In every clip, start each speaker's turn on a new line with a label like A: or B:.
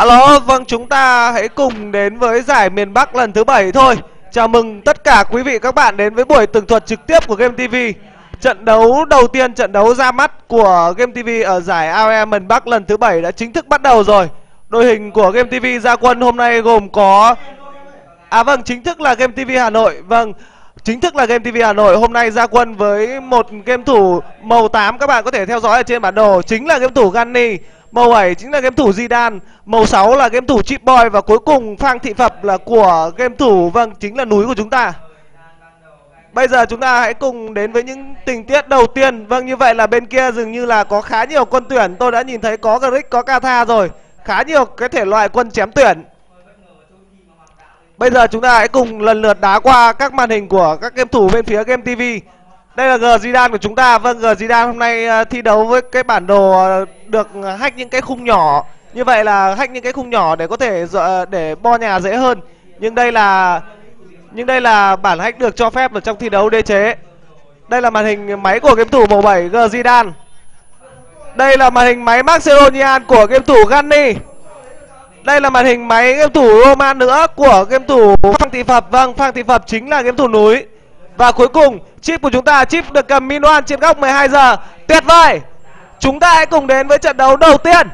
A: Alo, vâng, chúng ta hãy cùng đến với giải miền Bắc lần thứ 7 thôi. Chào mừng tất cả quý vị các bạn đến với buổi tường thuật trực tiếp của Game TV. Trận đấu đầu tiên, trận đấu ra mắt của Game TV ở giải AOE miền Bắc lần thứ 7 đã chính thức bắt đầu rồi. Đội hình của Game TV ra quân hôm nay gồm có... vâng, chính thức là Game TV Hà Nội. Vâng, chính thức là Game TV Hà Nội hôm nay ra quân với một game thủ màu 8 các bạn có thể theo dõi ở trên bản đồ, chính là game thủ Gunny. Màu 7 chính là game thủ Zidane, màu 6 là game thủ Chip Boy và cuối cùng Phang Thị Phập là của game thủ, vâng, chính là núi của chúng ta. Bây giờ chúng ta hãy cùng đến với những tình tiết đầu tiên. Vâng, như vậy là bên kia dường như là có khá nhiều quân tuyển. Tôi đã nhìn thấy có Grick, có Katha rồi. Khá nhiều cái thể loại quân chém tuyển. Bây giờ chúng ta hãy cùng lần lượt đá qua các màn hình của các game thủ bên phía Game TV. Đây là G Zidane của chúng ta. Vâng, G Zidane hôm nay thi đấu với cái bản đồ được hack những cái khung nhỏ. Như vậy là hack những cái khung nhỏ để có thể để bo nhà dễ hơn. Nhưng đây là bản hack được cho phép ở trong thi đấu đế chế. Đây là màn hình máy của game thủ màu 7 G Zidane. Đây là màn hình máy Maxeronian của game thủ Gunny. Đây là màn hình máy game thủ Roman nữa của game thủ Phang Thị Phập. Vâng, Phang Thị Phập chính là game thủ núi. Và cuối cùng chip của chúng ta, chip được cầm Minoan trên góc 12 giờ. Tuyệt vời. Chúng ta hãy cùng đến với trận đấu đầu tiên.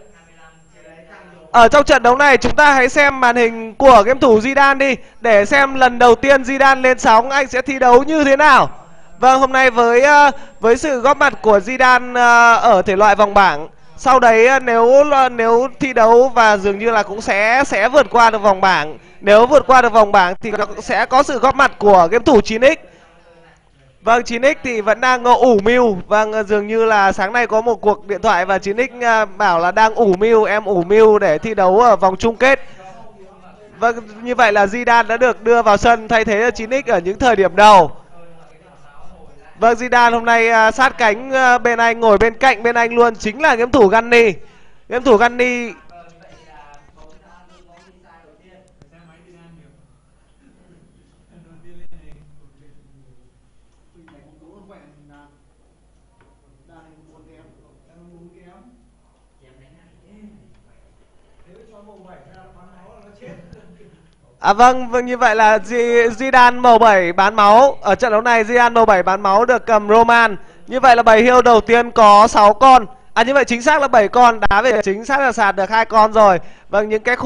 A: Ở trong trận đấu này chúng ta hãy xem màn hình của game thủ Zidane đi, để xem lần đầu tiên Zidane lên sóng anh sẽ thi đấu như thế nào. Vâng, hôm nay với sự góp mặt của Zidane ở thể loại vòng bảng, sau đấy nếu thi đấu và dường như là cũng sẽ vượt qua được vòng bảng. Nếu vượt qua được vòng bảng thì sẽ có sự góp mặt của game thủ 9X. Vâng, 9X thì vẫn đang ủ mưu. Vâng, dường như là sáng nay có một cuộc điện thoại và 9X bảo là đang ủ mưu, em ủ mưu để thi đấu ở vòng chung kết. Vâng, như vậy là Zidane đã được đưa vào sân thay thế cho 9X ở những thời điểm đầu. Vâng, Zidane hôm nay sát cánh bên anh, ngồi bên cạnh bên anh luôn, chính là game thủ Gunny. Game thủ Gunny vâng, như vậy là Zidane màu 7 bán máu. Ở trận đấu này Zidane màu 7 bán máu được cầm Roman. Như vậy là bầy heal đầu tiên có 6 con. Như vậy chính xác là 7 con. Đá về chính xác là sạt được 2 con rồi. Vâng, những cái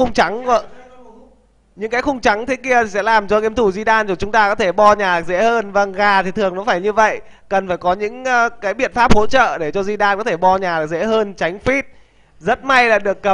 A: khung trắng thế kia sẽ làm cho game thủ Zidane của chúng ta có thể bo nhà dễ hơn. Vâng, gà thì thường nó phải như vậy. Cần phải có những cái biện pháp hỗ trợ để cho Zidane có thể bo nhà dễ hơn, tránh feed. Rất may là được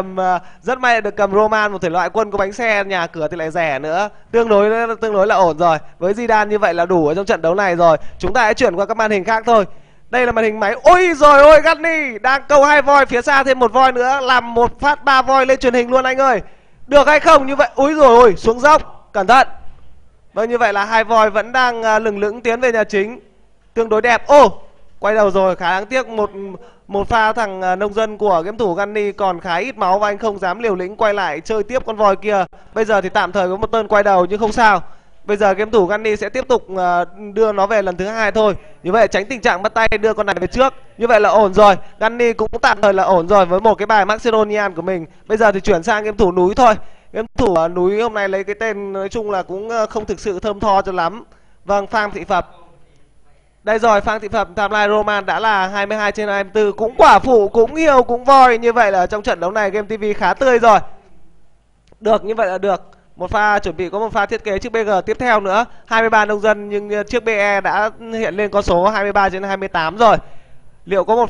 A: cầm Roman, một thể loại quân có bánh xe, nhà cửa thì lại rẻ nữa, tương đối là ổn rồi. Với Zidane như vậy là đủ ở trong trận đấu này rồi. Chúng ta hãy chuyển qua các màn hình khác thôi. Đây là màn hình máy. Ôi rồi ôi, Gunny đang câu 2 voi, phía xa thêm một voi nữa, làm một phát 3 voi lên truyền hình luôn anh ơi. Được hay không? Như vậy, ôi rồi ôi, xuống dốc, cẩn thận. Vâng, như vậy là 2 voi vẫn đang lừng lững tiến về nhà chính, tương đối đẹp. Ô, quay đầu rồi, khá đáng tiếc. Một pha thằng nông dân của game thủ Gunny còn khá ít máu và anh không dám liều lĩnh quay lại chơi tiếp con voi kia. Bây giờ thì tạm thời có một tên quay đầu nhưng không sao. Bây giờ game thủ Gunny sẽ tiếp tục đưa nó về lần thứ 2 thôi. Như vậy tránh tình trạng bắt tay đưa con này về trước. Như vậy là ổn rồi. Gunny cũng tạm thời là ổn rồi với một cái bài Maxeronian của mình. Bây giờ thì chuyển sang game thủ núi thôi. Game thủ núi hôm nay lấy cái tên nói chung là cũng không thực sự thơm tho cho lắm. Vâng, Phang Thị Phập. Đây rồi, Phang Thị Phập timeline Roman đã là 22/24. Cũng quả phụ, cũng heal, cũng voi. Như vậy là trong trận đấu này Game TV khá tươi rồi. Được, như vậy là được. Một pha chuẩn bị có một pha thiết kế chiếc BG tiếp theo nữa. 23 nông dân nhưng chiếc BE đã hiện lên con số 23/28 rồi. Liệu có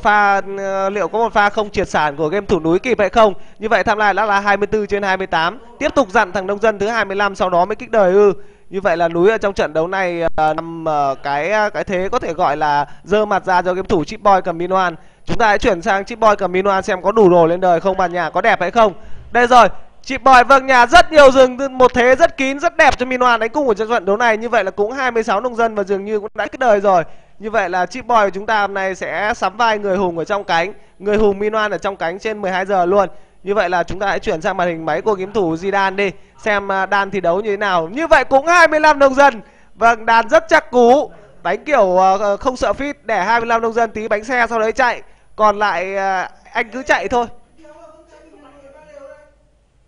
A: một pha không triệt sản của game thủ núi kịp hay không? Như vậy timeline đã là 24/28. Tiếp tục dặn thằng nông dân thứ 25, sau đó mới kích đời ư. Như vậy là núi ở trong trận đấu này nằm cái thế có thể gọi là dơ mặt ra cho game thủ Chip Boy cầm Minoan. Chúng ta hãy chuyển sang Chip Boy cầm Minoan xem có đủ đồ lên đời không, bàn nhà có đẹp hay không. Đây rồi, Chip Boy, vâng, nhà rất nhiều rừng, một thế rất kín, rất đẹp cho Minoan đánh cung của trận đấu này. Như vậy là cũng 26 nông dân và dường như cũng đã kích đời rồi. Như vậy là Chip Boy của chúng ta hôm nay sẽ sắm vai người hùng ở trong cánh, người hùng Minoan ở trong cánh trên 12 giờ luôn. Như vậy là chúng ta hãy chuyển sang màn hình máy của game thủ Zidane đi, xem đàn thi đấu như thế nào. Như vậy cũng 25 nông dân. Vâng, đàn rất chắc cú, đánh kiểu không sợ fit, để 25 nông dân tí bánh xe sau đấy chạy. Còn lại anh cứ chạy thôi.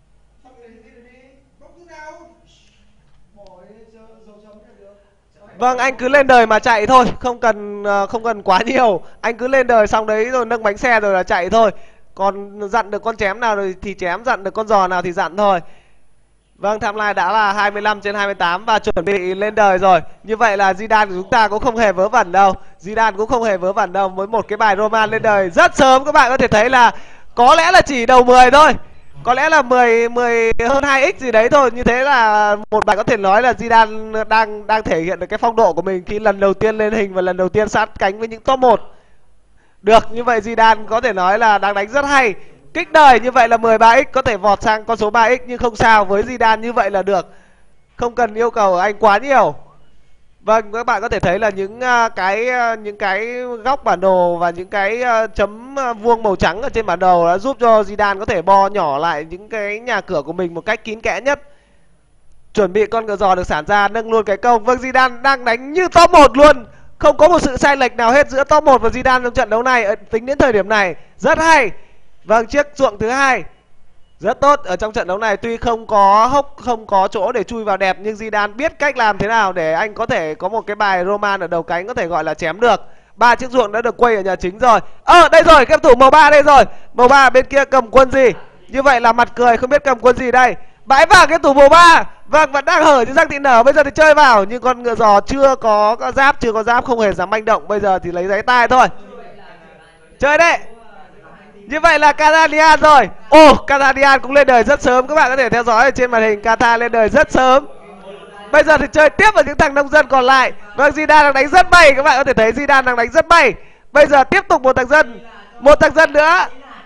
A: Vâng, anh cứ lên đời mà chạy thôi, không cần quá nhiều. Anh cứ lên đời xong đấy rồi nâng bánh xe rồi là chạy thôi. Còn dặn được con chém nào rồi thì chém, dặn được con giò nào thì dặn thôi. Vâng, timeline đã là 25/28 và chuẩn bị lên đời rồi. Như vậy là Zidane của chúng ta cũng không hề vớ vẩn đâu. Zidane cũng không hề vớ vẩn đâu. Với một cái bài Roman lên đời rất sớm, các bạn có thể thấy là có lẽ là chỉ đầu 10 thôi. Có lẽ là 10 hơn 2x gì đấy thôi. Như thế là một bài có thể nói là Zidane đang thể hiện được cái phong độ của mình khi lần đầu tiên lên hình và lần đầu tiên sát cánh với những top 1. Được, như vậy Zidane có thể nói là đang đánh rất hay. Kích đời như vậy là 13x, có thể vọt sang con số 3x nhưng không sao, với Zidane như vậy là được. Không cần yêu cầu ở anh quá nhiều. Vâng, các bạn có thể thấy là những cái góc bản đồ và những cái chấm vuông màu trắng ở trên bản đồ đã giúp cho Zidane có thể bo nhỏ lại những cái nhà cửa của mình một cách kín kẽ nhất. Chuẩn bị con ngựa giò được sản ra, nâng luôn cái công. Vâng, Zidane đang đánh như top 1 luôn. Không có một sự sai lệch nào hết giữa top 1 và Zidane trong trận đấu này tính đến thời điểm này. Rất hay. Vâng, chiếc ruộng thứ hai rất tốt ở trong trận đấu này. Tuy không có hốc, không có chỗ để chui vào đẹp, nhưng Zidane biết cách làm thế nào để anh có thể có một cái bài Roman ở đầu cánh có thể gọi là chém được. 3 chiếc ruộng đã được quay ở nhà chính rồi. Đây rồi, game thủ màu 3 đây rồi. Màu 3 bên kia cầm quân gì? Như vậy là mặt cười, không biết cầm quân gì đây. Bãi vào game thủ màu 3. Vâng, vẫn đang hở chứ Giang Thị Nở. Bây giờ thì chơi vào, nhưng con ngựa giò chưa có giáp, không hề dám manh động. Bây giờ thì lấy giấy tai thôi. Chơi đấy. Như vậy là Catanian rồi. Catanian cũng lên đời rất sớm. Các bạn có thể theo dõi ở trên màn hình. Cata lên đời rất sớm. Bây giờ thì chơi tiếp vào những thằng nông dân còn lại. Vâng, Zidane đang đánh rất bay. Các bạn có thể thấy Zidane đang đánh rất bay. Bây giờ tiếp tục một thằng dân nữa.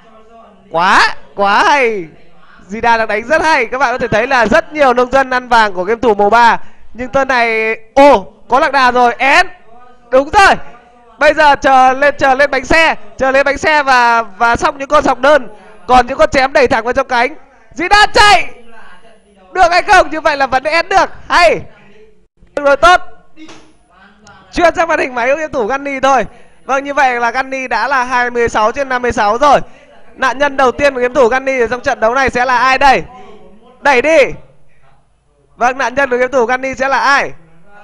A: Quá hay. Zidane đang đánh rất hay. Các bạn có thể thấy là rất nhiều nông dân ăn vàng của game thủ màu 3. Nhưng tên này có lạc đà rồi. Đúng rồi. Bây giờ chờ lên bánh xe và xong những con sọc đơn. Còn những con chém đẩy thẳng vào trong cánh. Zidane chạy. Được hay không? Như vậy là vẫn ép được. Hay. Được rồi, tốt. Chuyển sang màn hình máy game thủ Gunny thôi. Vâng, như vậy là Gunny đã là 26/56 rồi. Nạn nhân đầu tiên của game thủ Gunny ở trong trận đấu này sẽ là ai đây? Đẩy đi. Vâng, nạn nhân của game thủ Gunny sẽ là ai?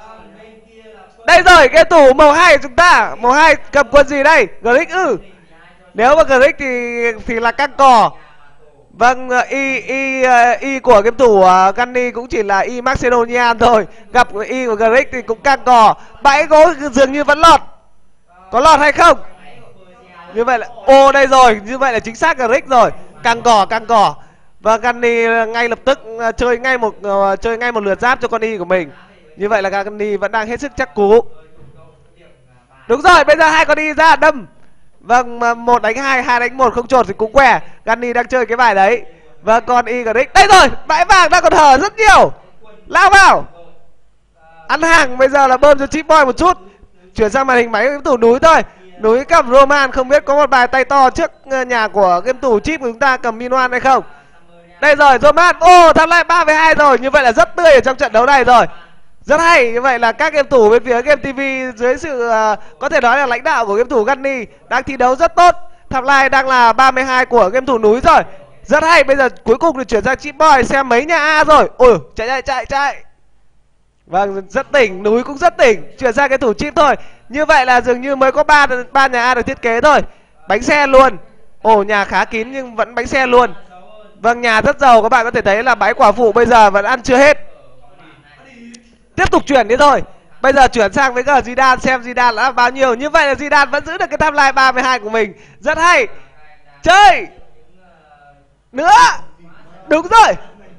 A: Đây rồi, game thủ màu 2 của chúng ta. Màu 2 cầm quân gì đây? Grick ư? Nếu mà Grick thì là căng cò. Vâng, y của game thủ Gunny cũng chỉ là y Macedonian thôi. Gặp y của Grick thì cũng căng cò. Bãi gỗ dường như vẫn lọt. Có lọt hay không? Như vậy là đây rồi, như vậy là chính xác Grick rồi. Căng cò. Và Gunny ngay lập tức chơi ngay một lượt giáp cho con y của mình. Như vậy là Gunny vẫn đang hết sức chắc cú. Đúng rồi, bây giờ hai con y ra đâm. Vâng, 1 đánh 2, 2 đánh 1 không chột thì cũng què. Gunny đang chơi cái bài đấy. Và con y Grick. Đây rồi, bãi vàng đang còn hở rất nhiều. Lao vào. Ăn hàng, bây giờ là bơm cho Chip Boy một chút. Chuyển sang màn hình máy game thủ núi thôi. Núi cầm Roman, không biết có một bài tay to trước nhà của game thủ Chip của chúng ta cầm Minoan hay không. Đây rồi, Roman. Thắng lại 3-2 rồi. Như vậy là rất tươi ở trong trận đấu này rồi. Rất hay. Như vậy là các game thủ bên phía Game TV dưới sự có thể nói là lãnh đạo của game thủ Gunny đang thi đấu rất tốt. Timeline đang là 32 của game thủ núi rồi. Rất hay. Bây giờ cuối cùng thì chuyển sang Chip Boy xem mấy nhà A rồi. Chạy. Vâng, rất tỉnh. Núi cũng rất tỉnh. Chuyển sang cái thủ Chip thôi. Như vậy là dường như mới có 3 nhà A được thiết kế thôi. Bánh xe luôn. Nhà khá kín nhưng vẫn bánh xe luôn. Vâng, nhà rất giàu. Các bạn có thể thấy là bãi quả phụ bây giờ vẫn ăn chưa hết. Tiếp tục chuyển đi thôi. Bây giờ chuyển sang với cả Zidane, xem Zidane đã bao nhiêu. Như vậy là Zidane vẫn giữ được cái timeline 32 của mình. Rất hay. Chơi nữa. Đúng rồi.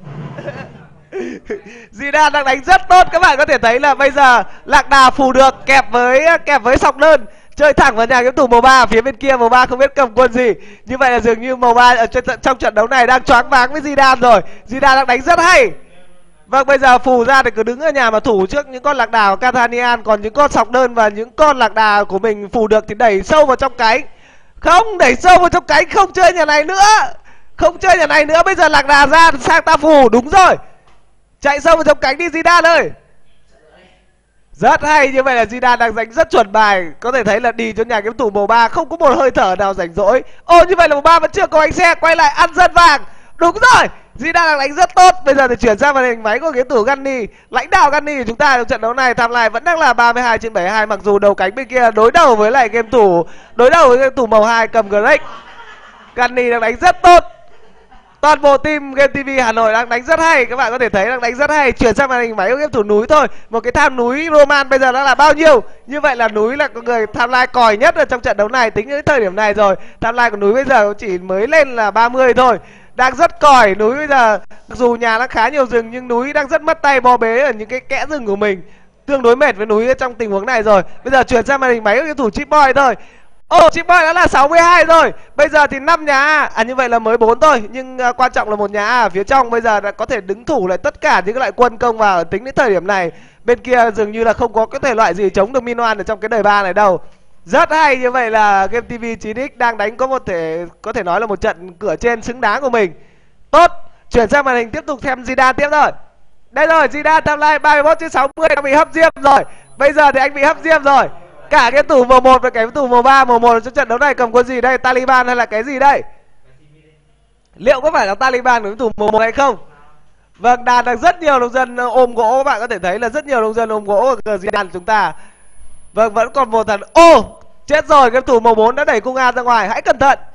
A: Zidane đang đánh rất tốt. Các bạn có thể thấy là bây giờ lạc đà phù được kẹp với sọc đơn. Chơi thẳng vào nhà game thủ màu 3. Phía bên kia màu 3 không biết cầm quân gì. Như vậy là dường như màu 3 ở trong trận đấu này đang choáng váng với Zidane rồi. Zidane đang đánh rất hay. Vâng, bây giờ phù ra thì cứ đứng ở nhà mà thủ trước những con lạc đà của Catanian. Còn những con sọc đơn và những con lạc đà của mình phù được thì đẩy sâu vào trong cánh. Không, đẩy sâu vào trong cánh, không chơi nhà này nữa. Bây giờ lạc đà ra sang ta phù. Đúng rồi. Chạy sâu vào trong cánh đi Zidane ơi. Rất hay. Như vậy là Zidane đang đánh rất chuẩn bài. Có thể thấy là đi cho nhà game thủ màu 3 không có một hơi thở nào rảnh rỗi. Như vậy là màu 3 vẫn chưa có bánh xe. Quay lại ăn dân vàng. Đúng rồi. Zidane đang đánh rất tốt. Bây giờ thì chuyển sang màn hình máy của game thủ Gunny. Lãnh đạo Gunny của chúng ta trong trận đấu này timeline vẫn đang là 32/72, mặc dù đầu cánh bên kia đối đầu với lại game thủ màu 2 cầm Greg. Gunny đang đánh rất tốt. Toàn bộ team Game TV Hà Nội đang đánh rất hay, các bạn có thể thấy đang đánh rất hay. Chuyển sang màn hình máy của game thủ núi thôi. Một cái tham núi Roman bây giờ đã là bao nhiêu? Như vậy là núi là có người timeline còi nhất ở trong trận đấu này tính đến thời điểm này rồi. Timeline của núi bây giờ chỉ mới lên là 30 thôi. Đang rất còi. Núi bây giờ dù nhà nó khá nhiều rừng nhưng núi đang rất mất tay bo bế ở những cái kẽ rừng của mình. Tương đối mệt với núi trong tình huống này rồi. Bây giờ chuyển sang màn hình máy của game thủ Chip Boy thôi. Chip Boy đã là 62 rồi. Bây giờ thì 5 nhà A. Như vậy là mới 4 thôi. Nhưng quan trọng là một nhà A ở phía trong bây giờ đã có thể đứng thủ lại tất cả những loại quân công vào. Tính đến thời điểm này bên kia dường như là không có cái thể loại gì chống được Minoan ở trong cái đời 3 này đâu. Rất hay. Như vậy là Game TV 9X đang đánh có thể nói là một trận cửa trên xứng đáng của mình. Tốt. Chuyển sang màn hình tiếp tục xem Zidane tiếp rồi. Đây rồi, Zidane timeline 31/60 đang bị hấp diêm rồi. Bây giờ thì anh bị hấp diêm rồi. Cả cái tủ màu 1 và cái tủ màu 3, màu 1 trong trận đấu này cầm quân gì đây? Taliban hay là cái gì đây? Liệu có phải là Taliban của cái tủ màu 1 hay không? Vâng, đàn đang rất nhiều nông dân ôm gỗ, các bạn có thể thấy là rất nhiều nông dân ôm gỗ ở Zidane chúng ta. Vâng, vẫn còn một thằng. Chết rồi, cái tủ màu 4 đã đẩy cung A ra ngoài, hãy cẩn thận.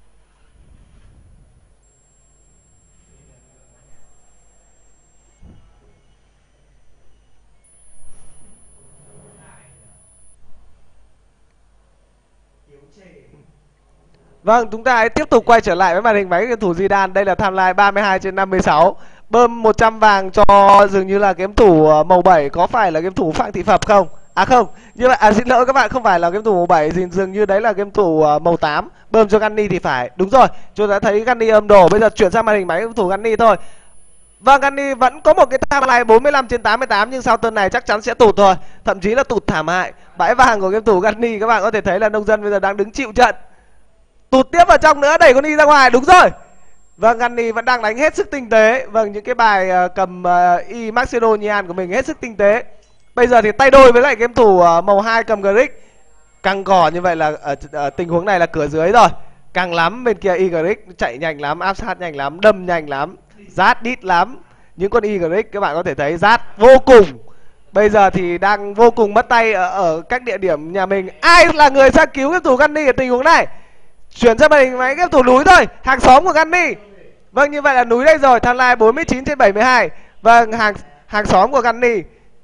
A: Vâng, chúng ta hãy tiếp tục quay trở lại với màn hình máy game thủ Zidane. Đây là timeline 32/56. Bơm 100 vàng cho dường như là game thủ màu 7. Có phải là game thủ Phạm Thị Phập không? À không, như vậy xin lỗi các bạn, không phải là game thủ màu 7, dường như đấy là game thủ màu 8. Bơm cho Gunny thì phải. Đúng rồi, chúng ta thấy Gunny âm đồ. Bây giờ chuyển sang màn hình máy game thủ Gunny thôi. Vâng, Gunny vẫn có một cái timeline 45/88, nhưng sau tuần này chắc chắn sẽ tụt thôi. Thậm chí là tụt thảm hại. Bãi vàng của game thủ Gunny, các bạn có thể thấy là nông dân bây giờ đang đứng chịu trận. Tụt tiếp vào trong nữa, đẩy con đi ra ngoài. Đúng rồi. Vâng, Gunny vẫn đang đánh hết sức tinh tế. Vâng, những cái bài cầm Y Macedonian của mình hết sức tinh tế. Bây giờ thì tay đôi với lại game thủ màu 2 cầm Grick. Căng cỏ như vậy là ở tình huống này là cửa dưới rồi. Căng lắm, bên kia Y Grick chạy nhanh lắm, áp sát nhanh lắm, đâm nhanh lắm, rát đít lắm. Những con Y Grick các bạn có thể thấy rát vô cùng. Bây giờ thì đang vô cùng mất tay ở các địa điểm nhà mình. Ai là người ra cứu game thủ Gunny ở tình huống này? Chuyển sang màn hình máy game thủ núi thôi, hàng xóm của Gunny. Vâng, như vậy là núi đây rồi, timeline 49/72. Vâng, hàng xóm của Gunny.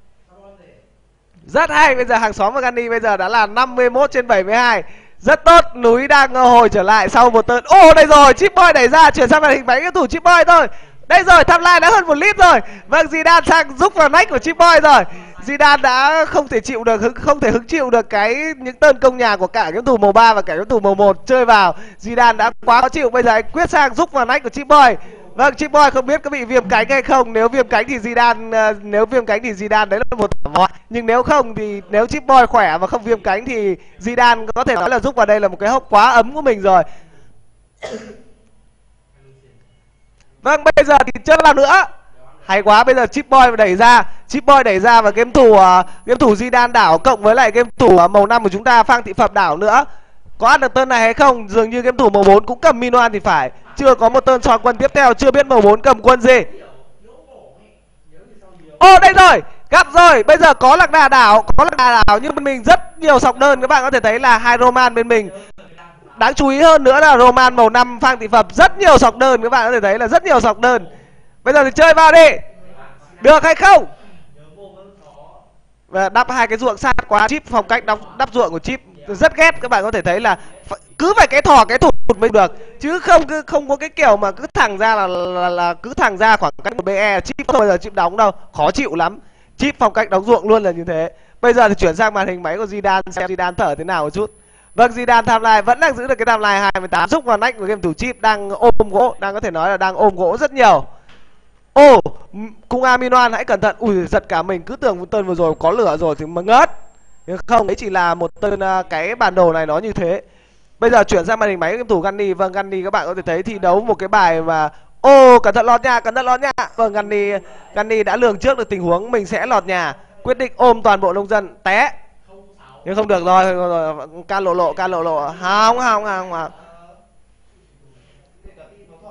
A: Rất hay, bây giờ hàng xóm của Gunny bây giờ đã là 51/72. Rất tốt, núi đang hồi trở lại sau một turn. Đây rồi, Chip Boy đẩy ra, chuyển sang màn hình máy game thủ Chip Boy thôi. Đây rồi, timeline đã hơn 1 lít rồi. Vâng, Zidane sang giúp vào nách của Chip Boy rồi. Zidane đã không thể hứng chịu được những tơn công nhà của cả game thủ màu 3 và cả game thủ màu 1 chơi vào. Zidane đã quá khó chịu, bây giờ anh quyết sang giúp vào nách của Chip Boy. Vâng, Chip Boy không biết có bị viêm cánh hay không. Nếu viêm cánh thì Zidane đấy là một thảm họa. Nhưng nếu không thì nếu Chip Boy khỏe và không viêm cánh thì Zidane có thể nói là giúp vào đây là một cái hốc quá ấm của mình rồi. Vâng, bây giờ thì chơi vào nữa. Hay quá, bây giờ Chip Boy đẩy ra và game thủ Zidane đảo cộng với lại game thủ màu 5 của chúng ta Phan Thị Phập đảo nữa. Có ăn được turn này hay không? Dường như game thủ màu 4 cũng cầm Minoan thì phải. Chưa có một turn soi quân tiếp theo, chưa biết màu 4 cầm quân gì. Đây rồi, gặp rồi. Bây giờ có lạc đà đảo, nhưng bên mình rất nhiều sọc đơn, các bạn có thể thấy là 2 Roman bên mình. Đáng chú ý hơn nữa là Roman màu 5 Phan Thị Phập rất nhiều sọc đơn, các bạn có thể thấy là rất nhiều sọc đơn. Bây giờ thì chơi vào đi. Được hay không? Và đắp 2 cái ruộng sát quá. Chip phong cách đắp ruộng của Chip rất ghét, các bạn có thể thấy là cứ phải cái thỏ cái thụt mới được, chứ không có cái kiểu mà cứ thẳng ra là cứ thẳng ra khoảng cách một BE. Chip không bao giờ Chip đóng đâu, khó chịu lắm. Chip phong cách đóng ruộng luôn là như thế. Bây giờ thì chuyển sang màn hình máy của Zidane, xem Zidane thở thế nào một chút. Vâng, Zidane timeline vẫn đang giữ được cái timeline 28, giúp vào nách của game thủ Chip đang ôm gỗ, đang có thể nói là đang ôm gỗ rất nhiều. Cung A Minoan hãy cẩn thận. Ui, giật cả mình, cứ tưởng một turn vừa rồi có lửa rồi thì mà ngớt. Nhưng không, đấy chỉ là một turn, cái bản đồ này nó như thế. Bây giờ chuyển sang màn hình máy game thủ Gunny. Vâng, Gunny các bạn có thể thấy thi đấu một cái bài mà cẩn thận lọt nhà, Vâng, Gunny đã lường trước được tình huống mình sẽ lọt nhà, quyết định ôm toàn bộ nông dân té. Nhưng không được rồi, can lộ lộ. Không.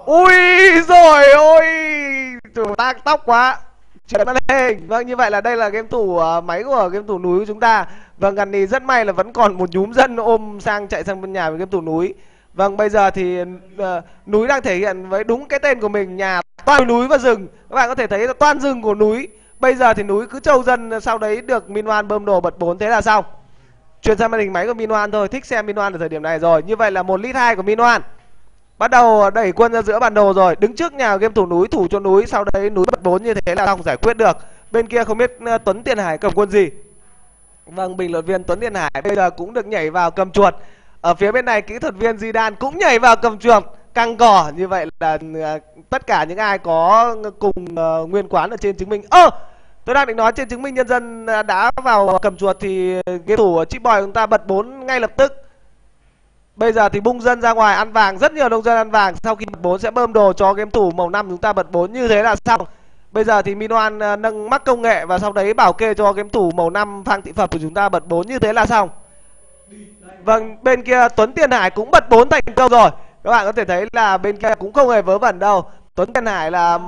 A: Ui rồi ôi, chủ tăng tóc quá. Chuyển màn hình. Vâng, như vậy là đây là game thủ máy của game thủ núi của chúng ta. Vâng, Gunny rất may là vẫn còn một nhúm dân ôm sang chạy sang bên nhà với game thủ núi. Vâng, bây giờ thì núi đang thể hiện với đúng cái tên của mình, nhà toàn núi và rừng. Các bạn có thể thấy là toàn rừng của núi. Bây giờ thì núi cứ trâu dân, sau đấy được Minoan bơm đồ bật 4, thế là xong. Chuyển sang màn hình máy của Minoan thôi, thích xem Minoan ở thời điểm này rồi. Như vậy là 1 lít 2 của Minoan. Bắt đầu đẩy quân ra giữa bản đồ rồi, đứng trước nhà game thủ núi, thủ cho núi, sau đấy núi bật 4 như thế là xong, giải quyết được. Bên kia không biết Tuấn Tiền Hải cầm quân gì. Vâng, bình luận viên Tuấn Tiền Hải bây giờ cũng được nhảy vào cầm chuột. Ở phía bên này kỹ thuật viên Zidane cũng nhảy vào cầm chuột, căng cỏ. Như vậy là tất cả những ai có cùng nguyên quán ở trên chứng minh. Tôi đang định nói trên chứng minh nhân dân đã vào cầm chuột thì game thủ Chip Boy chúng ta bật 4 ngay lập tức. Bây giờ thì bung dân ra ngoài ăn vàng, rất nhiều nông dân ăn vàng. Sau khi bật 4 sẽ bơm đồ cho game thủ màu 5 chúng ta bật 4, như thế là xong. Bây giờ thì Minoan nâng mắc công nghệ và sau đấy bảo kê cho game thủ màu 5 Phan Thị Phập của chúng ta bật 4, như thế là xong. Vâng, bên kia Tuấn Tiền Hải cũng bật 4 thành công rồi. Các bạn có thể thấy là bên kia cũng không hề vớ vẩn đâu. Tuấn Tiền Hải là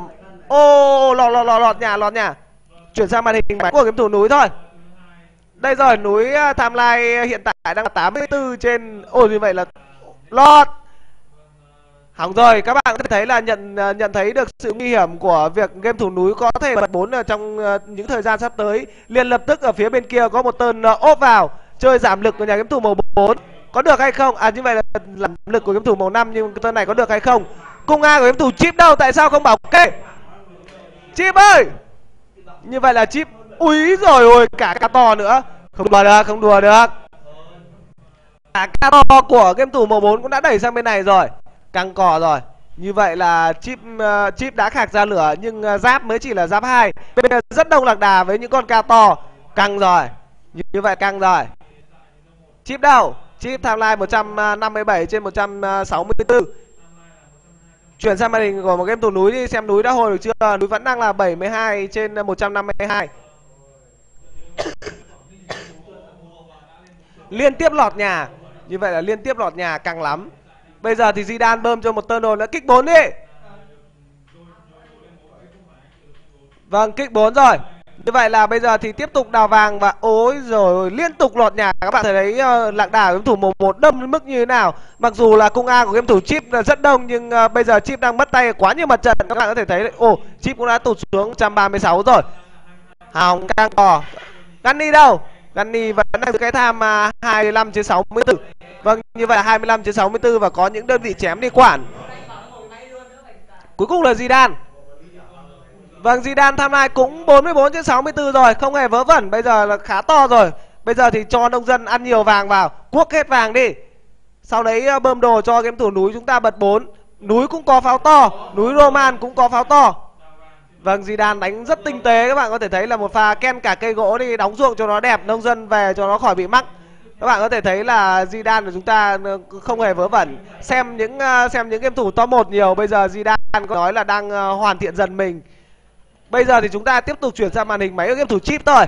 A: lọt nhà. Chuyển sang màn hình máy của game thủ núi thôi. Đây rồi, núi timeline hiện tại đang là 84 trên... như vậy là lọt. Hỏng rồi, các bạn có thể thấy là nhận thấy được sự nguy hiểm của việc game thủ núi có thể bật 4 ở trong những thời gian sắp tới. Liền lập tức ở phía bên kia có một tên ốp vào, chơi giảm lực của nhà game thủ màu 4. Có được hay không? Như vậy là giảm lực của game thủ màu 5, nhưng tên này có được hay không? Cung A của game thủ Chip đâu? Tại sao không bảo kê? Chip ơi! Như vậy là Chip... Úi rồi ôi, cả ca to nữa. Không đùa được. Cả ca to của game thủ màu 4 cũng đã đẩy sang bên này rồi. Căng cỏ rồi. Như vậy là Chip đã khạc ra lửa, nhưng giáp mới chỉ là giáp 2. Bên này rất đông lạc đà với những con ca to. Căng rồi. Như vậy căng rồi. Chip đâu? Chip timeline 157 trên 164. Chuyển sang màn hình của một game thủ núi đi, xem núi đã hồi được chưa. Núi vẫn đang là 72 trên 152. Liên tiếp lọt nhà. Như vậy là liên tiếp lọt nhà, căng lắm. Bây giờ thì Zidane bơm cho một tơn đồn nữa, kích 4 đi. Vâng, kích 4 rồi. Như vậy là bây giờ thì tiếp tục đào vàng và ối rồi liên tục lọt nhà. Các bạn thấy lạc đà của game thủ màu 1 đâm đến mức như thế nào. Mặc dù là cung A của game thủ Chip là rất đông, nhưng bây giờ Chip đang mất tay quá nhiều mặt trận. Các bạn có thể thấy Chip cũng đã tụt xuống 136 rồi. Hỏng, căng cò. Gunny đâu? Gunny vẫn đang cái tham 25 trên 64. Vâng, như vậy là 25 trên 64 và có những đơn vị chém đi quản. Cuối cùng là Zidane. Vâng, Zidane tham lai cũng 44 trên 64 rồi, không hề vớ vẩn, bây giờ là khá to rồi. Bây giờ thì cho nông dân ăn nhiều vàng vào, cuốc hết vàng đi. Sau đấy bơm đồ cho game thủ núi chúng ta bật 4. Núi cũng có pháo to, núi Roman cũng có pháo to. Vâng, Zidane đánh rất tinh tế, các bạn có thể thấy là một pha ken cả cây gỗ đi, đóng ruộng cho nó đẹp, nông dân về cho nó khỏi bị mắc. Các bạn có thể thấy là Zidane của chúng ta không hề vớ vẩn. Xem những game thủ top 1 nhiều, bây giờ Zidane có nói là đang hoàn thiện dần mình. Bây giờ thì chúng ta tiếp tục chuyển sang màn hình máy của game thủ Chip thôi.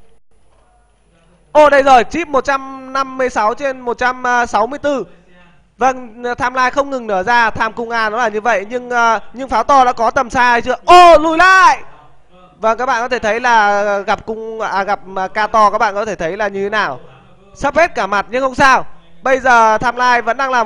A: Đây rồi, Chip 156 trên 164. Vâng, timeline không ngừng nở ra, tham cung A nó là như vậy, nhưng pháo to đã có tầm xa hay chưa? Lùi lại. Vâng, các bạn có thể thấy là gặp ca to, các bạn có thể thấy là như thế nào. Sắp hết cả mặt nhưng không sao. Bây giờ timeline vẫn đang là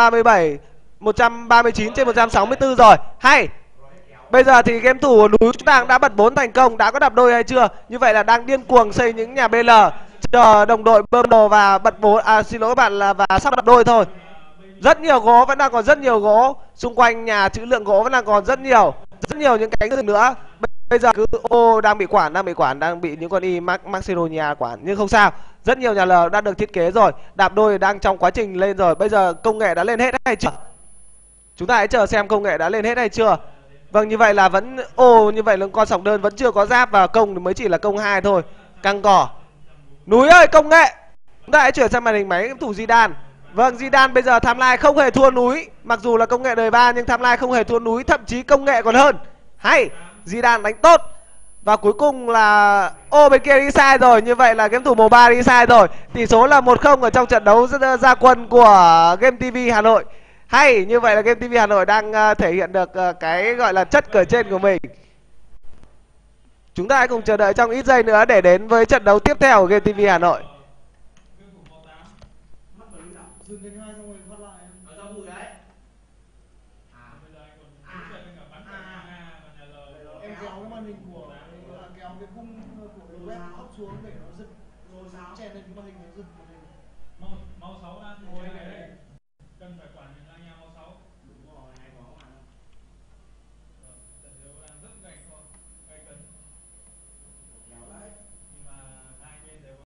A: 139 trên 164 rồi. Hay. Bây giờ thì game thủ núi chúng ta đã bật 4 thành công, đã có đập đôi hay chưa? Như vậy là đang điên cuồng xây những nhà BL, chờ đồng đội bơm đồ và bật 4. Xin lỗi các bạn, là và sắp đập đôi thôi. Rất nhiều gỗ, vẫn đang còn rất nhiều gỗ. Xung quanh nhà trữ lượng gỗ vẫn đang còn rất nhiều những cánh rừng nữa. Bây giờ cứ đang bị quản, đang bị những con y Macedonia quản, nhưng không sao. Rất nhiều nhà L đã được thiết kế rồi, đạp đôi đang trong quá trình lên rồi. Bây giờ công nghệ đã lên hết hay chưa? Chúng ta hãy chờ xem công nghệ đã lên hết hay chưa. Vâng, như vậy là vẫn như vậy là con sòng đơn vẫn chưa có giáp và công mới chỉ là công 2 thôi. Căng cỏ. Núi ơi, công nghệ. Chúng ta hãy chuyển sang màn hình máy game thủ Zidane. Vâng, Zidane bây giờ timeline không hề thua núi. Mặc dù là công nghệ đời 3 nhưng timeline không hề thua núi, thậm chí công nghệ còn hơn. Hay, Zidane đánh tốt. Và cuối cùng là bên kia đi sai rồi. Như vậy là game thủ màu 3 đi sai rồi. Tỷ số là 1-0 ở trong trận đấu ra quân của Game TV Hà Nội. Hay, như vậy là Game TV Hà Nội đang thể hiện được cái gọi là chất cờ trên của mình. Chúng ta hãy cùng chờ đợi trong ít giây nữa để đến với trận đấu tiếp theo của Game TV Hà Nội.
B: Em kéo cái màn hình của kéo cái khung của đầu web up xuống để nó giật rồi chèn lên cái màn hình nó giật màn hình. Mau 6 ra ngồi này.